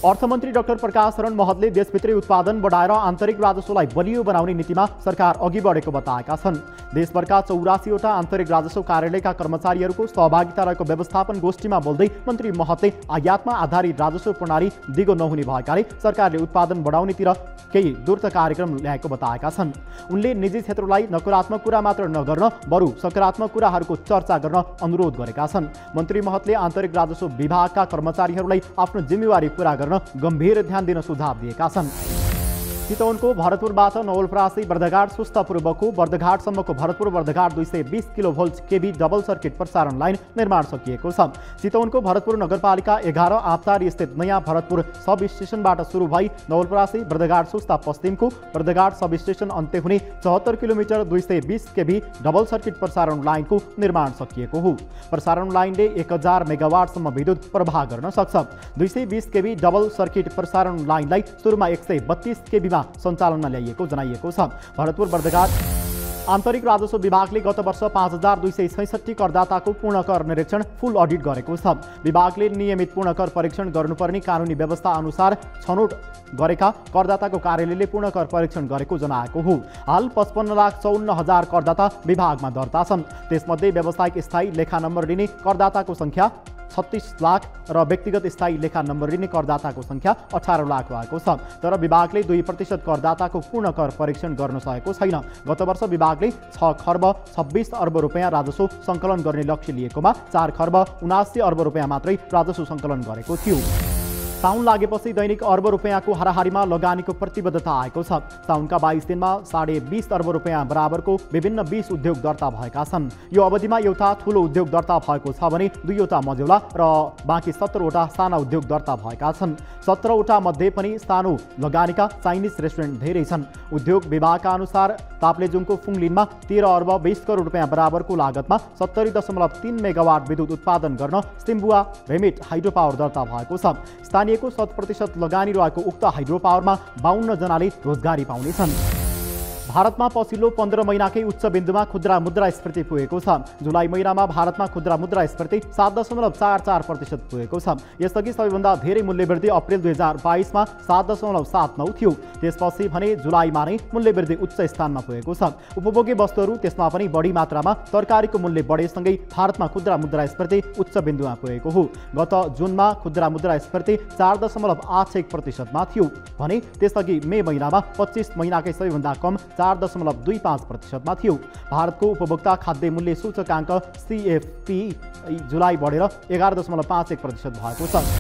अर्थमन्त्री डाक्टर प्रकाश शरण महतले देशभित्रै उत्पादन बढाएर आन्तरिक राजस्वलाई बलियो बनाउने नीतिमा सरकार अघि बढेको बताएका छन्। देशभरका 84वटा आन्तरिक राजस्व कार्यालयका कर्मचारीहरूको सहभागिता रहेको व्यवस्थापन गोष्ठीमा बोल्दै मन्त्री महतले आयातमा आधारित राजस्व प्रणाली दिगो नहुने भएकाले सरकारले उत्पादन बढाउनेतिर केही द्रुत कार्यक्रम ल्याएको बताएका छन्। उनले निजी क्षेत्रलाई नकारात्मक कुरा मात्र नगर्न बरु सकारात्मक कुराहरूको चर्चा गर्न अनुरोध गरेका छन्। मन्त्री महतले आन्तरिक राजस्व विभागका कर्मचारीहरूलाई आफ्नो जिम्मेवारी पूरा गर्न गम्भीर ध्यान दिन सुझाव दिएका छन्। चितवनको भरतपुरबाट नवलपरासी बर्दघाट सुस्तपूर्वको बर्दघाटसम्मको Bharatpur Bardaghat 220 kilovolt KB double circuit प्रसारण लाइन निर्माण सकिएको छ। चितवनको भरतपुर नगरपालिका 11 आप्तारी स्थित नयाँ भरतपुर सब स्टेसनबाट सुरु भई नवलपरासी बर्दघाट सुस्ता पश्चिमको बर्दघाट सब स्टेसन अन्त्य हुने 74 किलोमिटर 220 केबी डबल सर्किट प्रसारण लाइनको निर्माण सकिएको हो। प्रसारण लाइनले 1000 मेगावाटसम्म विद्युत प्रवाह गर्न सक्छ। 220 केबी डबल सर्किट प्रसारण लाइनलाई सुरुमा 132 केबी सञ्चालनमा ल्याइएको जनाइएको छ। भरतपुर बर्दघाट आन्तरिक राजस्व विभागले गत वर्ष 5266 करदाताको पूर्ण कर निरीक्षण फुल अडिट गरेको छ। विभागले नियमित पूर्ण कर परीक्षण गर्नुपर्ने कानुनी व्यवस्था अनुसार छनौट गरेका करदाताको कार्यालयले पूर्ण कर परीक्षण गरेको जनाएको हो। हाल 55,54,000 करदाता विभागमा दर्ता छन्। त्यसमध्ये व्यावसायिक स्थायी लेखा नम्बर लिने करदाताको संख्या 36 लाख र व्यक्तिगत स्थायी लेखा नम्बर लिने करदाताको संख्या 18 लाख भएको छ। तर विभागले 2% करदाताको पूर्ण कर परीक्षण गर्न सकेको छैन। गत वर्ष विभागले 6 खर्ब 26 अर्ब रुपियाँ राजस्व सङ्कलन गर्ने लक्ष्य लिएकोमा 4 खर्ब 79 अर्ब रुपियाँ मात्रै राजस्व सङ्कलन गरेको थियो। साउन लागेपछि दैनिक अर्ब रुपियाँको हाराहारीमा लगानीको प्रतिबद्धता आएको छ। साउनका 22 दिनमा 20.5 अर्ब रुपियाँ बराबरको विभिन्न 20 उद्योग दर्ता भएका छन्। यो अवधिमा एउटा ठुलो उद्योग दर्ता भएको छ भने 2वटा मझौला र बाँकी 17वटा साना उद्योग दर्ता भएका छन्। 17वटा मध्ये पनि सानो लगानीका चाइनिज रेस्टुरेन्ट धेरै छन्। उद्योग विभागका अनुसार ताप्लेजुङको फुङलिनमा 13 अर्ब 20 करोड रुपियाँ बराबरको लागतमा 70.3 मेगावाट विद्युत उत्पादन गर्न सिम्बुवा भेमिट हाइड्रो पावर दर्ता भएको छ। स्थानीयको 100% लगानी रहेको उक्त हाइड्रो पावरमा 52 जनाले रोजगारी पाउनेछन्। भारतमा पछिल्लो 15 महिनाकै उच्च बिन्दुमा खुद्रा मुद्रास्फीति पुगेको छ। जुलाई महिनामा भारतमा खुद्रा मुद्रास्फीति 7.44% पुगेको छ। यसअघि सबैभन्दा धेरै मूल्यवृद्धि अप्रिल 2022 मा 7.79 थियो। त्यसपछि भने जुलाईमा नै मूल्यवृद्धि उच्च स्थानमा पुगेको छ। उपभोग्य वस्तुहरू त्यसमा पनि बढी मात्रामा तरकारीको मूल्य बढेसँगै भारतमा खुद्रा मुद्रास्फीति उच्च बिन्दुमा पुगेको हो। गत जुनमा खुद्रा मुद्रास्फीति 4.81% मा थियो भने त्यसअघि मे महिनामा 25 महिनाकै सबैभन्दा कम 4.25% मा थियो। भारतको उपभोक्ता खाद्य मूल्य सूचकाङ्क CFP जुलाई बढेर 11.51% भएको छ।